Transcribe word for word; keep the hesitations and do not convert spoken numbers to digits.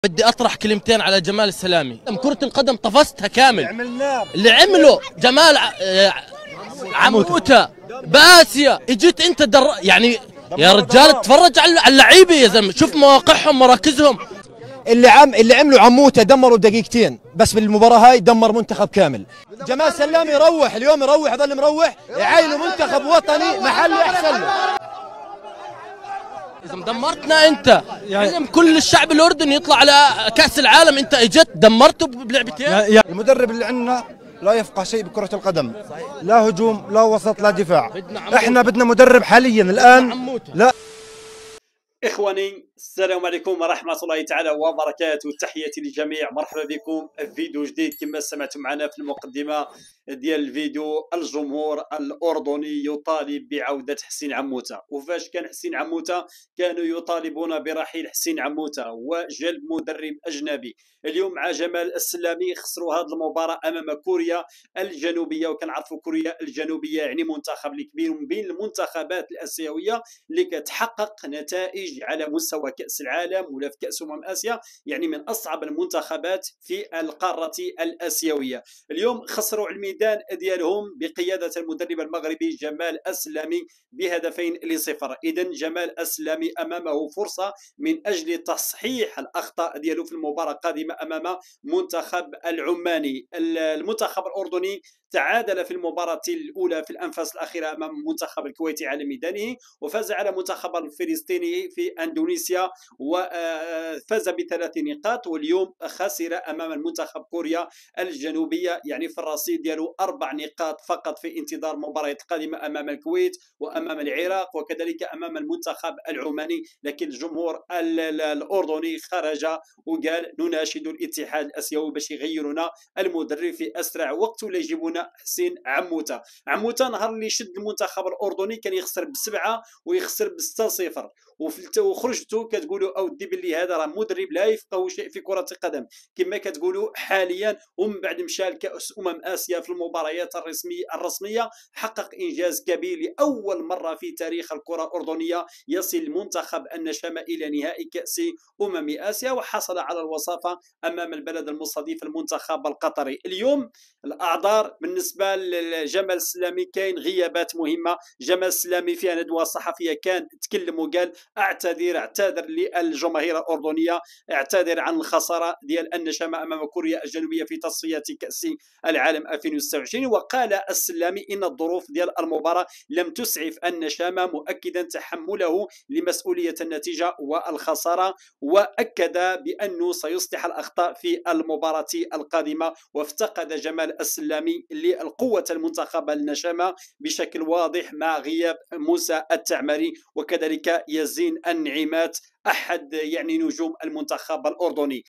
بدي اطرح كلمتين على جمال السلامي. كرة القدم طفستها كامل. عملناه اللي عمله جمال عموته بآسيا. اجيت انت در يعني يا رجال تفرج على اللعيبه يا زلمه، شوف مواقعهم مراكزهم. اللي عم اللي عملوا عموته دمروا دقيقتين بس بالمباراه هاي، دمر منتخب كامل. جمال سلامي يروح اليوم، يروح يظل مروح، يعاينوا منتخب وطني محلي احسن له. إذا دمرتنا انت يعني كل الشعب الاردني يطلع على كاس العالم، انت اجت دمرته بلعبتين. المدرب اللي عندنا لا يفقه شيء بكرة القدم، لا هجوم لا وسط لا دفاع. احنا بدنا مدرب حاليا الان. لا إخواني السلام عليكم ورحمة الله تعالى وبركاته، تحياتي للجميع، مرحبا بكم في فيديو جديد. كما سمعتم معنا في المقدمة ديال الفيديو، الجمهور الأردني يطالب بعودة حسين عموتة. وفاش كان حسين عموتة كانوا يطالبون برحيل حسين عموتة وجلب مدرب أجنبي. اليوم مع جمال السلامي خسروا هذه المباراة أمام كوريا الجنوبية، وكنعرفوا كوريا الجنوبية يعني منتخب كبير من بين المنتخبات الآسيوية اللي كتحقق نتائج على مستوى كأس العالم ولا في كأس أمم آسيا، يعني من أصعب المنتخبات في القارة الآسيوية. اليوم خسروا الميدان ديالهم بقيادة المدرب المغربي جمال السلامي بهدفين لصفر. إذن جمال السلامي أمامه فرصة من أجل تصحيح الأخطاء ديالو في المباراة القادمة أمام منتخب العماني. المنتخب الأردني تعادل في المباراة الأولى في الأنفاس الأخيرة أمام المنتخب الكويتي على ميدانه، وفاز على المنتخب الفلسطيني في أندونيسيا وفاز بثلاث نقاط. واليوم خسر أمام المنتخب كوريا الجنوبية، يعني في الرصيد ديالو أربع نقاط فقط في انتظار المباريات القادمة أمام الكويت وأمام العراق وكذلك أمام المنتخب العماني. لكن الجمهور الأردني خرج وقال نناشد الاتحاد الآسيوي باش يغيرونا المدرب في أسرع وقت ولا يجيبونا حسين عموته. عموته نهار اللي شد المنتخب الأردني كان يخسر بسبعة ويخسر بستة صفر، وخرجتوا كتقولوا اودي باللي هذا راه مدرب لا يفقه شيء في كرة القدم كما كتقولوا حاليا. ومن بعد مشى لكأس أمم آسيا في المباريات الرسمية الرسمية حقق إنجاز كبير، لأول مرة في تاريخ الكرة الأردنية يصل منتخب النشامة إلى نهائي كأس أمم آسيا، وحصل على الوصافة أمام البلد المستضيف المنتخب القطري. اليوم الأعذار بالنسبة لجمال السلامي، كاين غيابات مهمة. جمال السلامي في ندوة صحفية كان تكلم وقال اعتذر اعتذر للجماهير الأردنية، اعتذر عن الخسارة ديال النشامة أمام كوريا الجنوبية في تصفيات كأس العالم ألفين وستة وعشرين. وقال السلامي إن الظروف ديال المباراة لم تسعف النشامة، مؤكدا تحمله لمسؤولية النتيجة والخسارة، وأكد بأنه سيصلح الأخطاء في المباراة القادمة. وافتقد جمال السلامي لقوة المنتخب النشامة بشكل واضح مع غياب موسى التعمري وكذلك يزين النعيمات أحد يعني نجوم المنتخب الأردني.